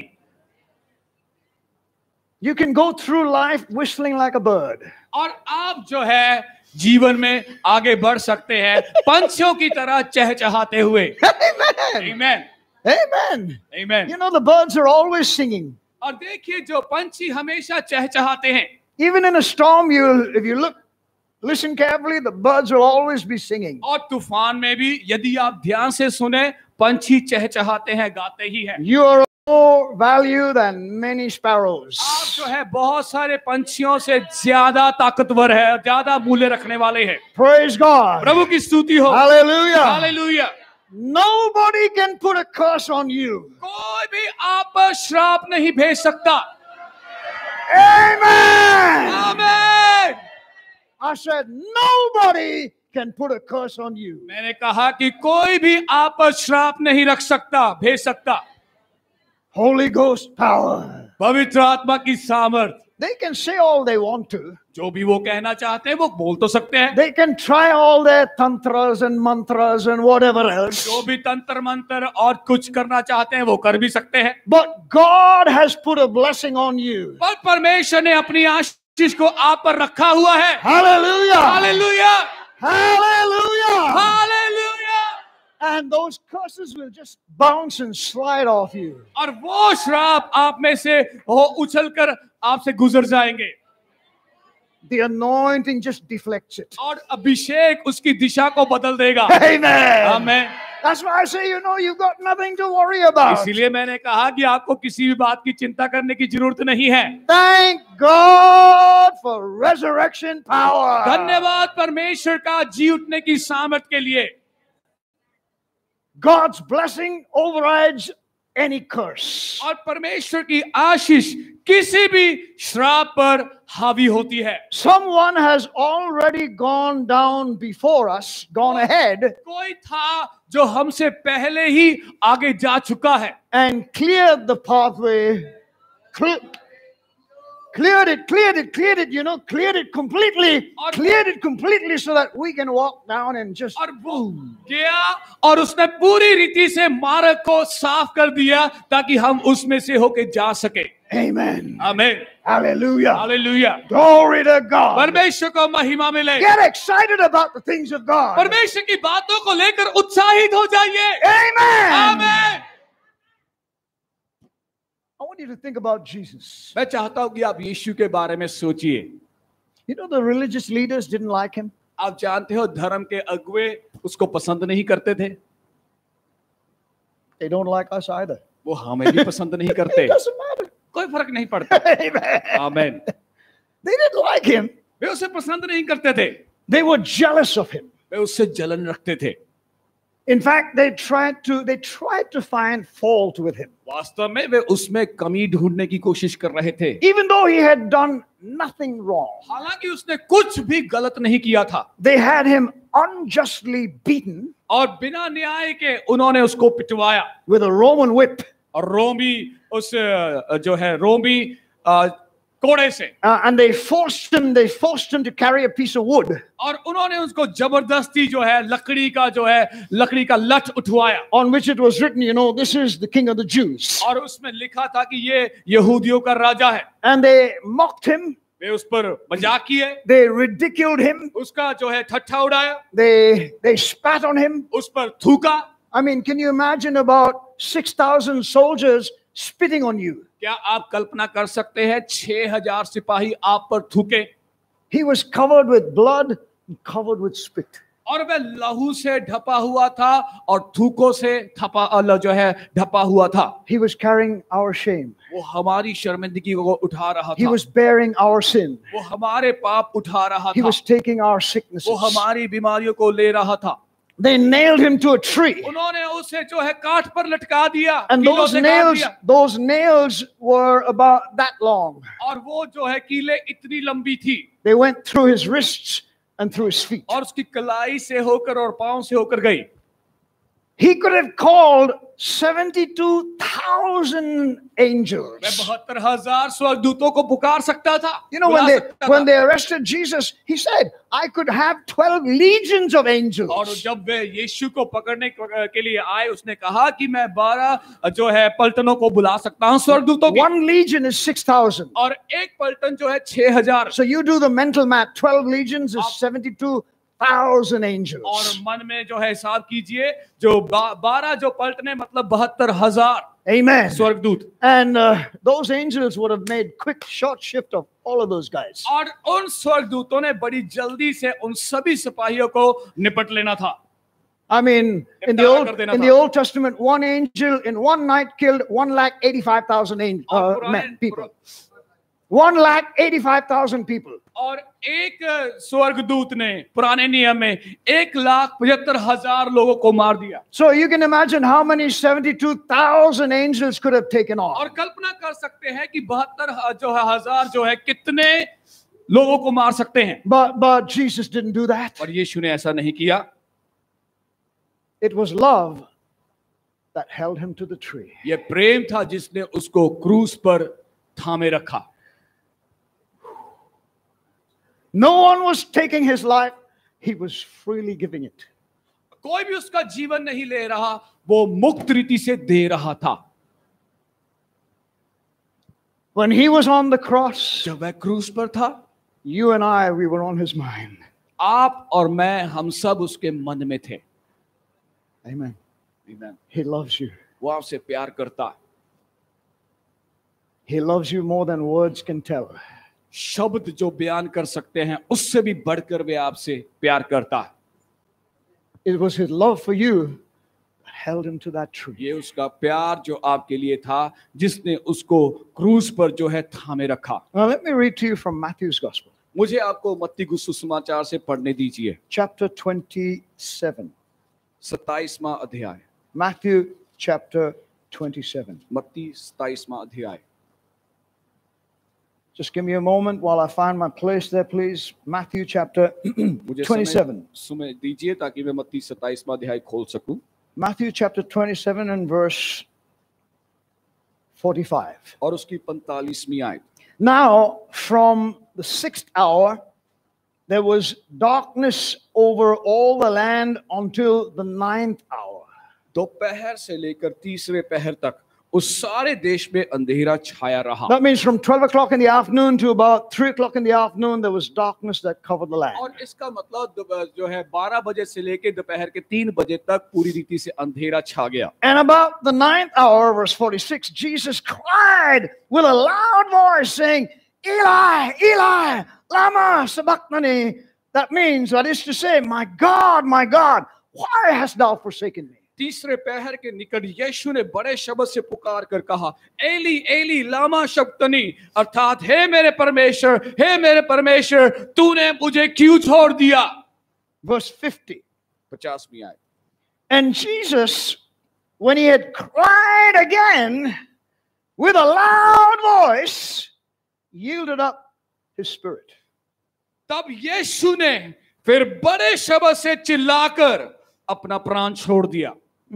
A: You can go through life whistling like a bird.
B: और आप जो है जीवन में आगे बढ़ सकते हैं पंछियों की तरह चहचहाते हुए।
A: Amen.
B: Amen.
A: Amen.
B: Amen.
A: You know, the birds are always singing.
B: और देखिए जो पंछी हमेशा चहचहाते हैं।
A: Even in a storm, if you listen carefully, the birds will always be singing.
B: और तूफान में भी यदि आप ध्यान से सुने, पंछी चहचहाते हैं, गाते ही हैं।
A: You are more value than many sparrows.
B: आप जो है बहुत सारे पंछियों से ज्यादा ताकतवर है, ज्यादा मूल्य रखने वाले हैं।
A: Praise God.
B: प्रभु की स्तुति हो।
A: Hallelujah.
B: Hallelujah.
A: Nobody can put a curse on you.
B: कोई भी आप पर श्राप नहीं भेज सकता।
A: Amen.
B: आमीन।
A: I said, nobody can put a curse on you.
B: मैंने कहा कि कोई भी आप पर श्राप नहीं रख सकता, भेज सकता।
A: Holy Ghost power.
B: पवित्र आत्मा की सामर्थ।
A: They can say all they want to.
B: जो भी वो कहना चाहते हैं वो बोल तो सकते हैं।
A: They can try all their tantras and mantras and whatever else.
B: जो भी तंत्र मंत्र और कुछ करना चाहते हैं वो कर भी सकते हैं।
A: But God has put a blessing on you.
B: पर परमेश्वर ने अपनी आशीष को आप पर रखा हुआ है।
A: Hallelujah.
B: Hallelujah.
A: Hallelujah.
B: Hallelujah.
A: And those curses will just bounce and slide off you.
B: और वो श्राप आप में से वो उछलकर आपसे गुजर जाएंगे।
A: The anointing just deflects it.
B: और अभिषेक उसकी दिशा को बदल देगा।
A: Amen.
B: आमीन।
A: That's why I say, you've got nothing to worry about.
B: इसीलिए मैंने कहा कि आपको किसी भी बात की चिंता करने की जरूरत नहीं है।
A: Thank God for resurrection power.
B: धन्यवाद परमेश्वर का जी उठने की सामर्थ के लिए।
A: God's blessing overrides any curse.
B: और परमेश्वर की आशीष किसी भी श्राप पर हावी होती है।
A: Someone has already gone down before us, gone ahead,
B: कोई था जो हमसे पहले ही आगे जा चुका है
A: and cleared the pathway, cleared it completely so that we can walk down and just
B: और वो गया और उसने पूरी रीति से मार्ग को साफ कर दिया ताकि हम उसमें से होके जा सके।
A: Amen.
B: आमीन।
A: Hallelujah.
B: Hallelujah.
A: Glory to God.
B: परमेश्वर को महिमा मिले।
A: Get excited about the things of God.
B: परमेश्वर की बातों को लेकर उत्साहित हो जाइए।
A: Amen.
B: आमीन।
A: I want you to think about Jesus.
B: मैं चाहता हूं कि आप यीशु के बारे में सोचिए।
A: You know, the religious leaders didn't like him.
B: आप जानते हो धर्म के अगुवे उसको पसंद नहीं करते थे।
A: They don't like us either.
B: वो हमें भी पसंद नहीं करते।
A: It doesn't matter.
B: कोई फर्क नहीं पड़ता।
A: Amen.
B: आमीन।
A: They didn't like him.
B: वे उसे पसंद नहीं करते थे।
A: They were jealous of him.
B: वे उससे जलन रखते थे।
A: In fact, they tried to find fault with him.
B: वास्तव में वे उसमें कमी ढूंढने की कोशिश कर रहे थे।
A: Even though he had done nothing wrong.
B: हालांकि उसने कुछ भी गलत नहीं किया था।
A: They had him unjustly beaten
B: और बिना न्याय के उन्होंने उसको पिटवाया।
A: with a Roman whip.
B: और रोमी उस जो है रोमी कोड़े से।
A: And they forced him to carry a piece of wood.
B: और उन्होंने उसको जबरदस्ती जो है लकड़ी का लठ उठवाया।
A: On which it was written, this is the King of the Jews.
B: और उसमें लिखा था कि ये यहूदियों का राजा है।
A: And they mocked him.
B: वे उस पर मजाक किए।
A: They ridiculed him.
B: उसका जो है ठट्ठा उड़ाया।
A: They spat on him.
B: उस पर थूका।
A: I mean, can you imagine about 6,000 soldiers spitting on you?
B: क्या आप कल्पना कर सकते हैं 6,000 सिपाही आप पर थूके?
A: He was covered with blood and covered with spit.
B: और वह लहू से ढपा हुआ था और थूकों से ढपा हुआ था।
A: He was carrying our shame.
B: वो हमारी शर्मिंदगी को उठा रहा
A: He
B: था।
A: was bearing our sin.
B: वो हमारे पाप उठा रहा
A: He
B: था।
A: was taking our sicknesses.
B: वो हमारी बीमारियों को ले रहा था।
A: They nailed him to a tree.
B: उन्होंने उसे काठ पर लटका दिया।
A: And
B: कीलों से काट दिया।
A: those nails were about that long.
B: और वो कीले इतनी लंबी थी।
A: They went through his wrists and through his feet.
B: और उसकी कलाई से होकर और पांव से होकर गई।
A: He could have called 72,000 angels.
B: वह 72,000 स्वर्गदूतों को पुकार सकता था।
A: You know, when they arrested Jesus, he said, I could have 12 legions of angels.
B: और जब वे यीशु को पकड़ने के लिए आए, उसने कहा कि मैं 12 पलटनों को बुला सकता हूं स्वर्गदूतों की।
A: One legion is 6,000.
B: और एक पलटन 6,000।
A: So you do the mental math. 12 legions is 72,000 angels.
B: और मन में हिसाब कीजिए, 12 पलटने मतलब 72,000।
A: Amen.
B: स्वर्गदूत।
A: And those angels would have made quick, short shift of all of those guys.
B: और उन स्वर्गदूतों ने बड़ी जल्दी से उन सभी सिपाहियों को निपट लेना था।
A: I mean, in the Old Testament, one angel in one night killed 185,000 people. 185,000 people.
B: और एक स्वर्गदूत ने पुराने नियम में 1,75,000 लोगों को मार दिया।
A: So you can imagine how many 72,000 angels could have taken off.
B: और कल्पना कर सकते हैं कि 72,000 कितने लोगों को मार सकते हैं।
A: But Jesus didn't do that.
B: और यीशु ने ऐसा नहीं किया।
A: It was love that held him to the tree.
B: ये प्रेम था जिसने उसको क्रूस पर थामे रखा।
A: No one was taking his life. He was freely giving it.
B: कोई भी उसका जीवन नहीं ले रहा, वो मुक्त रीति से दे रहा था।
A: When he was on the cross,
B: जब वह क्रूस पर था,
A: you and I, we were on his mind.
B: आप और मैं, हम सब उसके मन में थे।
A: Amen.
B: Amen.
A: He loves you.
B: वो आपसे प्यार करता है।
A: He loves you more than words can tell.
B: शब्द जो बयान कर सकते हैं, उससे भी बढ़कर वे आपसे प्यार करता है।
A: It was his love for you that held him to that tree.
B: ये उसका प्यार जो आपके लिए था, जिसने उसको क्रूस पर थामे रखा।
A: Now let me read to you from Matthew's Gospel.
B: मुझे आपको मत्ती के सुसमाचार से पढ़ने दीजिए।
A: Chapter 27.
B: 27वां अध्याय।
A: Matthew chapter 27.
B: मत्ती 27वां अध्याय।
A: Just give me a moment while I find my place there, please. Matthew chapter 27.
B: समय दीजिए ताकि मैं मत्ती 27वां अध्याय खोल सकूं।
A: Matthew chapter 27 and verse 45.
B: और उसकी 45वीं आयत।
A: Now, from the 6th hour, there was darkness over all the land until the 9th hour.
B: दोपहर से लेकर 3रे पहर तक उस सारे देश में अंधेरा छाया रहा।
A: That means from 12 o'clock in the afternoon to about 3 o'clock in the afternoon, there was darkness that covered the land.
B: और इसका मतलब 12 बजे से लेकर दोपहर के 3 बजे तक पूरी रीति से अंधेरा छा गया।
A: And about the 9th hour, verse 46, Jesus cried with a loud voice saying, Eli, Eli, lama sabachthani. That is to say, my God, why hast thou forsaken me?
B: 3रे पहर के निकट यीशु ने बड़े शब्द से पुकार कर कहा, एली एली लामा शबक्तनी, अर्थात हे मेरे परमेश्वर, तूने मुझे क्यों छोड़ दिया।
A: Verse 50.
B: 50वीं आयत।
A: And Jesus, when he had cried again with a loud voice, yielded up his spirit.
B: तब यीशु ने फिर बड़े शब्द से चिल्लाकर अपना प्राण छोड़ दिया।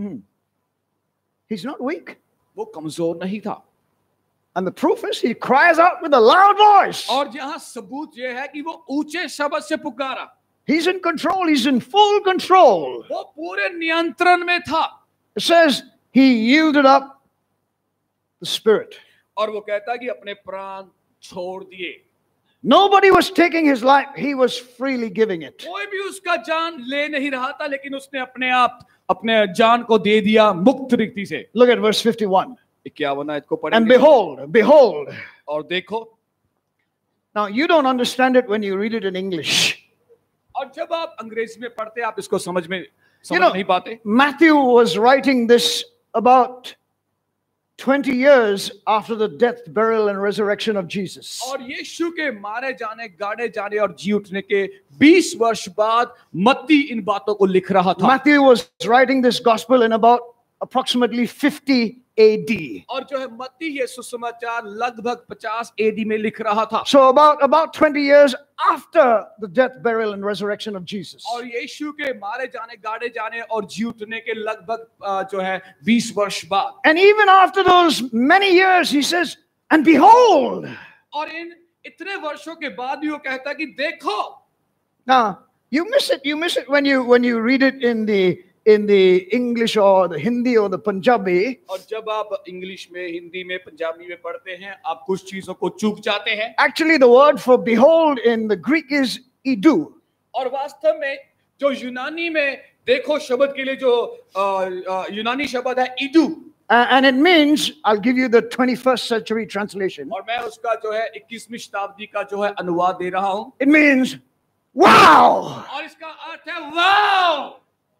A: He's not weak.
B: वो कमजोर नहीं था।
A: And the proof is he cries out with a loud voice.
B: और यहाँ सबूत ये है कि वो ऊंचे शब्द से पुकारा।
A: He's in control. He's in full control.
B: वो पूरे नियंत्रण में था।
A: It says he yielded up the spirit.
B: और वो कहता है कि अपने प्राण छोड़ दिए।
A: Nobody was taking his life. He was freely giving it.
B: कोई भी उसका जान ले नहीं रहा था, लेकिन उसने अपने जान को दे दिया मुक्त रीति से।
A: Look at verse 51.
B: 51 आयत को पढ़ेंगे।
A: And behold.
B: और देखो।
A: Now you don't understand it when you read it in English.
B: और जब आप अंग्रेजी में पढ़ते आप इसको समझ
A: You know,
B: नहीं पाते.
A: Matthew was writing this about 20 years after the death, burial, and resurrection of Jesus.
B: और यीशु के मारे जाने, गाड़े जाने और जी उठने के 20 वर्ष बाद मत्ती इन बातों को लिख रहा था.
A: Matthew was writing this gospel in about approximately 50 AD.
B: और जो है मत्ती ये सुसमाचार लगभग 50 AD में लिख रहा था.
A: So about 20 years after the death, burial, and resurrection of Jesus.
B: और यीशु के मारे जाने, गाड़े जाने और जी उठने के लगभग जो है 20 वर्ष बाद.
A: And even after those many years, he says, and behold.
B: और इन इतने वर्षों के बाद भी वो कहता है कि देखो.
A: Now, you miss it when you read it in the English or the Hindi or the Punjabi.
B: और जब आप इंग्लिश में, हिंदी में, पंजाबी में पढ़ते हैं, आप कुछ चीजों को चूक जाते हैं.
A: Actually, the word for behold in the Greek is idu.
B: और वास्तव में जो यूनानी में देखो शब्द के लिए जो यूनानी शब्द है इडू.
A: And it means, I'll give you the 21st century translation.
B: और मैं उसका जो है 21वीं शताब्दी का जो है अनुवाद दे रहा हूं.
A: It means, wow!
B: और इसका अर्थ है वाव.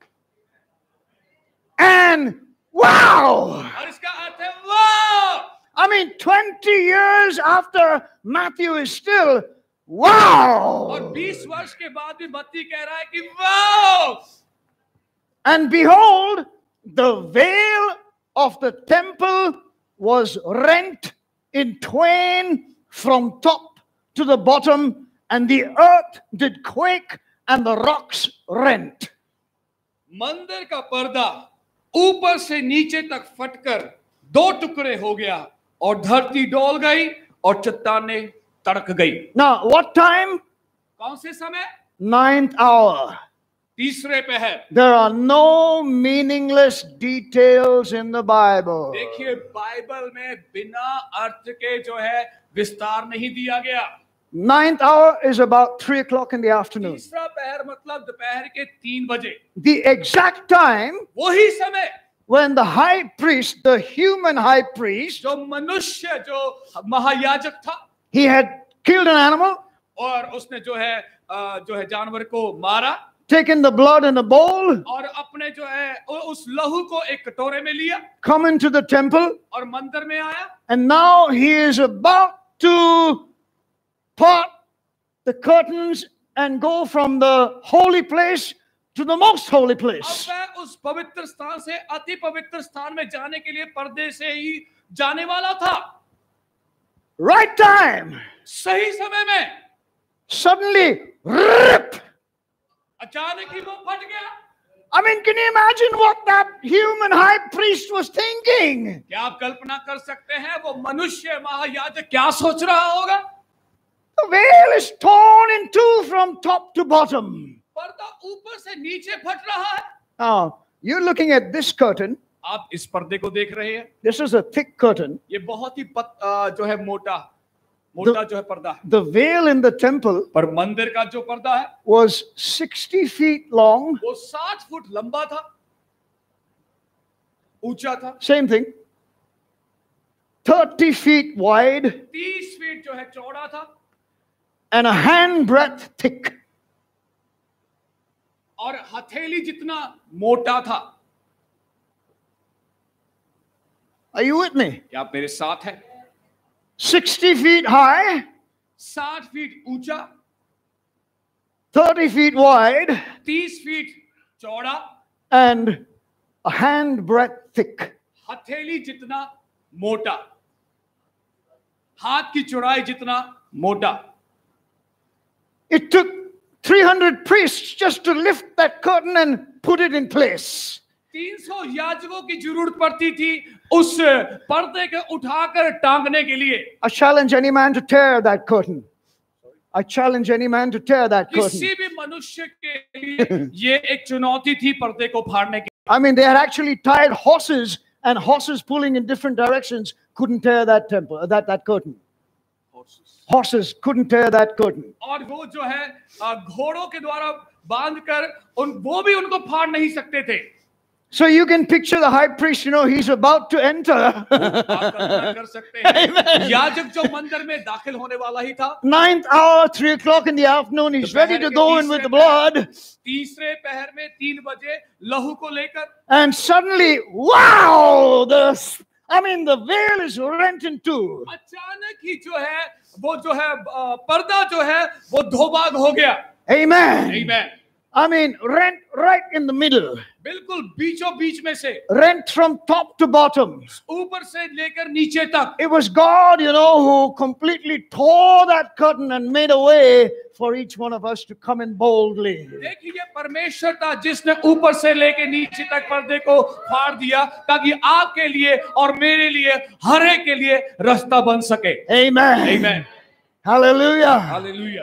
A: And wow!
B: और इसका अर्थ है वाव.
A: I mean, 20 years after, Matthew is still, wow!
B: और 20 वर्ष के बाद भी मत्ती कह रहा है कि वाव.
A: And behold, the veil of the temple was rent in twain from top to the bottom, and the earth did quake and the rocks rent.
B: मंदिर का पर्दा ऊपर से नीचे तक फटकर 2 टुकड़े हो गया और धरती डोल गई और चट्टानें तड़क गई.
A: Now, what time?
B: कौन से समय?
A: 9th hour.
B: तीसरे पहर.
A: There are no meaningless details in the Bible.
B: देखिए बाइबल में बिना अर्थ के जो है विस्तार नहीं दिया गया.
A: 9th hour is about 3 o'clock in the afternoon.
B: तीसरा पहर मतलब दोपहर के 3 बजे.
A: The exact time
B: वही समय
A: when the high priest, the human high priest,
B: जो मनुष्य जो महायाजक था,
A: he had killed an animal,
B: और उसने जो है जानवर को मारा,
A: taken the blood in a bowl,
B: और अपने जो है उस लहू को एक कटोरे में लिया,
A: come into the temple,
B: और मंदिर में आया.
A: and now he is about to part the curtains and go from the holy place to the most holy
B: अब
A: place.
B: वह उस पवित्र स्थान से अति पवित्र स्थान में जाने के लिए पर्दे से ही जाने वाला था.
A: Right time.
B: सही समय में
A: Suddenly, rip.
B: अचानक ही वो फट गया.
A: I mean, can you imagine what that human high priest was thinking?
B: क्या आप कल्पना कर सकते हैं वो मनुष्य महायाजक क्या सोच रहा होगा?
A: The veil is torn in two from top to bottom.
B: पर्दा ऊपर से नीचे फट रहा है.
A: Now, you're looking at this curtain.
B: आप इस पर्दे को देख रहे हैं.
A: This is a thick curtain.
B: ये बहुत ही जो है मोटा जो है पर्दा है.
A: The veil in the temple
B: पर मंदिर का जो पर्दा है
A: was 60 feet long.
B: वो 60 फुट लंबा था, ऊंचा था.
A: Same thing. 30 feet wide
B: 30 feet जो है चौड़ा था,
A: and a handbreadth thick.
B: और हथेली जितना मोटा था.
A: Are you with me?
B: क्या आप मेरे साथ हैं?
A: 60 feet high,
B: 60 फीट ऊंचा,
A: 30 feet wide,
B: 30 फीट चौड़ा,
A: and a handbreadth thick.
B: हथेली जितना मोटा, हाथ की चौड़ाई जितना मोटा.
A: It took 300 priests just to lift that curtain and put it in place.
B: 300 याजकों की जरूरत पड़ती थी उस पर्दे को उठाकर टांगने के लिए.
A: I challenge any man to tear that curtain. I challenge any man to tear that curtain.
B: किसी भी मनुष्य के लिए ये एक चुनौती थी पर्दे को फाड़ने की.
A: I mean, they had actually tied horses, and horses pulling in different directions couldn't tear that that curtain. Horses couldn't tear that curtain.
B: और वो जो है घोड़ों के द्वारा बांधकर वो भी उनको फाड़ नहीं सकते थे.
A: So you can picture the high priest, he's about to enter.
B: आप कल्पना कर सकते हैं
A: He's about to enter.
B: आप कल्पना कर सकते हैं याजक जो मंदिर में दाखिल होने वाला ही था
A: 9th hour, 3 o'clock in the afternoon, he's ready to go in with the blood.
B: तीसरे पहर में 3 बजे लहू को लेकर
A: And suddenly, wow, the veil is rent in two.
B: अचानक ही जो है पर्दा जो है वो दो भाग हो गया.
A: Amen.
B: Amen.
A: Rent right in the middle.
B: बिल्कुल बीचों बीच में से.
A: Rent from top to bottom.
B: ऊपर से लेकर नीचे तक.
A: It was God, who completely tore that curtain and made a way for each one of us to come in boldly.
B: देखिए परमेश्वर था जिसने ऊपर से लेकर नीचे तक पर्दे को फाड़ दिया ताकि आपके लिए और मेरे लिए हर एक के लिए रास्ता बन सके.
A: Amen.
B: Amen.
A: Hallelujah.
B: Hallelujah.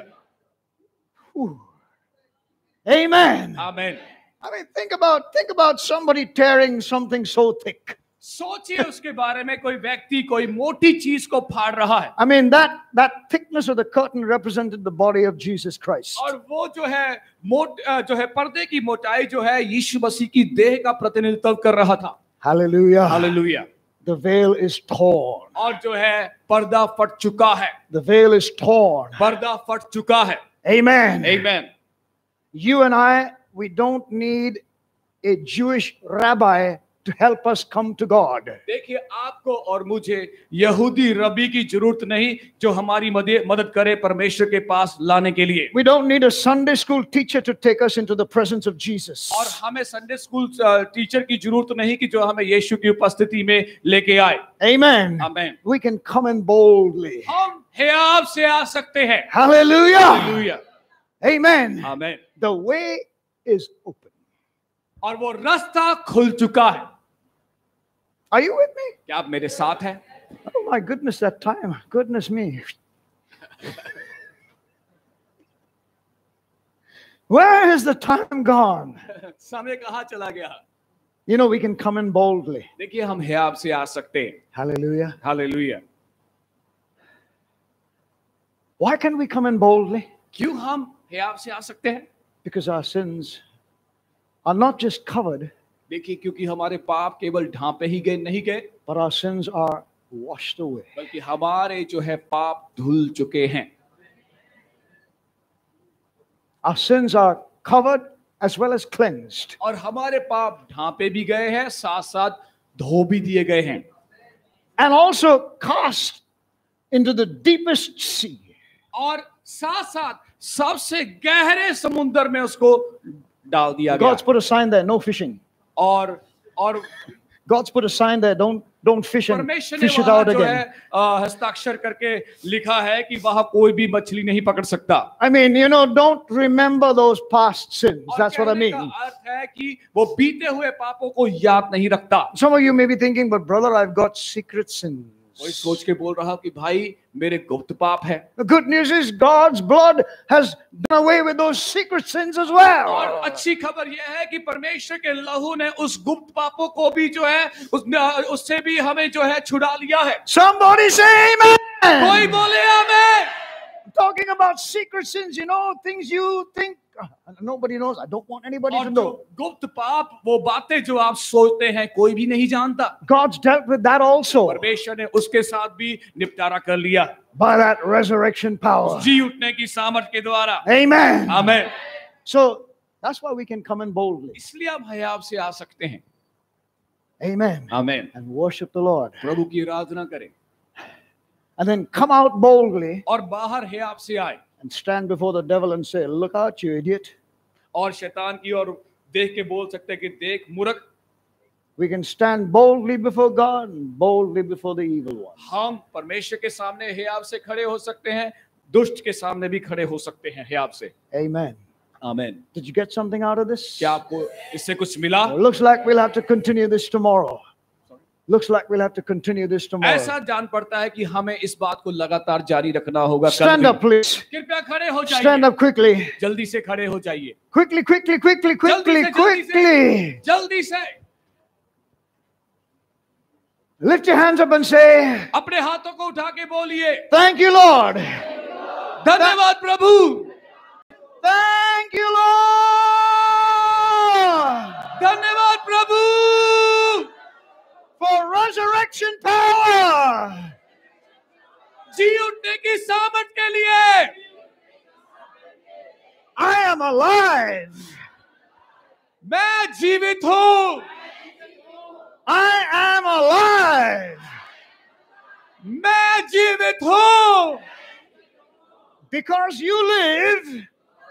A: Amen.
B: Amen.
A: Think about somebody tearing something so thick.
B: सोचिए उसके बारे में कोई व्यक्ति कोई मोटी चीज को फाड़ रहा है.
A: That thickness of the curtain represented the body of Jesus Christ.
B: और वो जो है पर्दे की मोटाई जो है यीशु मसीह की देह का प्रतिनिधित्व कर रहा था.
A: Hallelujah.
B: Hallelujah.
A: The veil is torn.
B: और जो है पर्दा फट चुका है.
A: The veil is torn.
B: पर्दा फट चुका है.
A: Amen.
B: Amen.
A: You and I, we don't need a Jewish rabbi to help us come to God.
B: देखिए आपको और मुझे यहूदी रबी की जरूरत नहीं जो हमारी मदद करे परमेश्वर के पास लाने के लिए.
A: We don't need a Sunday school teacher to take us into the presence of Jesus.
B: और हमें संडे स्कूल टीचर की जरूरत नहीं कि जो हमें यीशु की उपस्थिति में लेके आए.
A: Amen.
B: Amen.
A: We can come in boldly.
B: हम हियाव से आ सकते हैं.
A: Hallelujah.
B: Hallelujah.
A: Amen.
B: Amen.
A: The way is open.
B: और वो रास्ता खुल चुका है.
A: Are you with me?
B: क्या आप मेरे साथ हैं?
A: Oh my goodness, that time. Goodness me. Where has the time gone?
B: समय कहाँ चला गया?
A: We can come in boldly.
B: देखिए हम हियाव से आ सकते हैं.
A: Hallelujah.
B: Hallelujah.
A: Why can we come in boldly?
B: क्यों हम हियाव से आ सकते हैं?
A: Because our sins are not just covered.
B: देखिए क्योंकि हमारे पाप केवल ढांपे ही गए नहीं गए,
A: but our sins are washed away.
B: बल्कि हमारे जो है पाप धुल चुके हैं.
A: Our sins are covered as well as cleansed.
B: और हमारे पाप ढांपे भी गए हैं साथ साथ धो भी दिए गए हैं.
A: And also cast into the deepest sea.
B: और साथ साथ सबसे गहरे समुद्र में उसको डाल दिया गया.
A: God's put a sign there, no fishing.
B: और
A: God's put a sign there, don't fish and
B: परमेश्वर
A: fish
B: ने
A: it out
B: वहां जो
A: again.
B: है हस्ताक्षर करके लिखा है कि वहां कोई भी मछली नहीं पकड़ सकता.
A: Don't remember those past sins. That's what I mean.
B: का अर्थ है कि वो बीते हुए पापों को याद नहीं रखता.
A: Some of you may be thinking, but brother, I've got secret sins.
B: कोई सोच के बोल रहा कि भाई मेरे गुप्त पाप है.
A: The good news is God's blood has done away with those secret sins as well.
B: और अच्छी खबर यह है कि परमेश्वर के लहू ने उस गुप्त पापों को भी जो है उससे भी हमें जो है छुड़ा लिया है.
A: Somebody say amen.
B: कोई बोले आमीन.
A: I'm talking about secret sins, things you think nobody knows. I don't want anybody to know.
B: गुप्त पाप वो बातें जो आप सोचते हैं कोई भी नहीं जानता.
A: God's dealt with that also.
B: परमेश्वर ने उसके साथ भी निपटारा कर लिया.
A: By that resurrection power.
B: जी उठने की सामर्थ के द्वारा.
A: Amen.
B: Amen.
A: So that's why we can come in boldly.
B: इसलिए हम हियाव से आ सकते हैं.
A: Amen.
B: Amen.
A: And worship the Lord.
B: प्रभु की आराधना करें.
A: And then come out boldly.
B: और बाहर हियाव से आए.
A: And stand before the devil and say, look out, you idiot.
B: और शैतान की ओर देख के बोल सकते हैं कि देख मूर्ख.
A: We can stand boldly before God and boldly before the evil one.
B: हम परमेश्वर के सामने हियाव से खड़े हो सकते हैं, दुष्ट के सामने भी खड़े हो सकते हैं हियाव से.
A: Amen.
B: Amen.
A: Did you get something out of this?
B: क्या आपको इससे कुछ मिला?
A: It looks like we'll have to continue this tomorrow. Looks like we'll have to continue this tomorrow.
B: ऐसा जान पड़ता है कि हमें इस बात को लगातार जारी रखना होगा.
A: Stand up, please.
B: कृपया खड़े हो जाइए.
A: Stand up quickly.
B: जल्दी से खड़े हो जाइए.
A: Quickly.
B: जल्दी से.
A: Lift your hands up and say,
B: अपने हाथों को उठा के बोलिए,
A: thank you, Lord.
B: धन्यवाद प्रभु.
A: Thank you, Lord.
B: धन्यवाद प्रभु.
A: resurrection power.
B: जी उठने की सामर्थ के लिए
A: I am alive.
B: मैं जीवित हूँ,
A: I am alive.
B: मैं जीवित हूँ,
A: Because you live,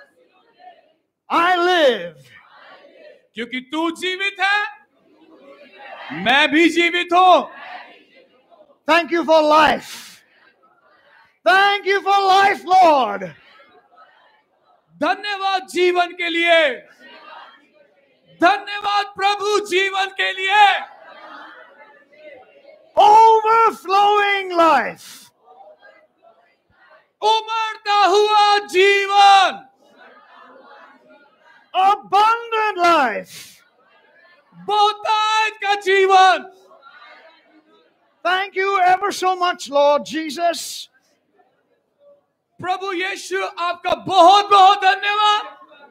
A: I live.
B: क्योंकि तू जीवित है, मैं भी जीवित हूँ.
A: Thank you for life. Thank you for life, Lord.
B: धन्यवाद जीवन के लिए, धन्यवाद प्रभु जीवन के लिए.
A: Overflowing life.
B: उमड़ता हुआ जीवन,
A: Abundant life.
B: बहुतायत का जीवन.
A: Thank you ever so much, Lord Jesus.
B: प्रभु यीशु आपका बहुत बहुत धन्यवाद.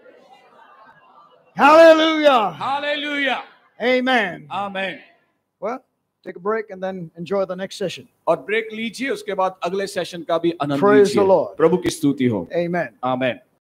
A: Hallelujah.
B: Hallelujah,
A: Amen.
B: Amen.
A: Well, take a break and then enjoy the next session.
B: और ब्रेक लीजिए, उसके बाद अगले सेशन का भी आनंद
A: Praise the
B: लीजिए.
A: Lord.
B: प्रभु की स्तुति हो.
A: Amen.
B: आमेन.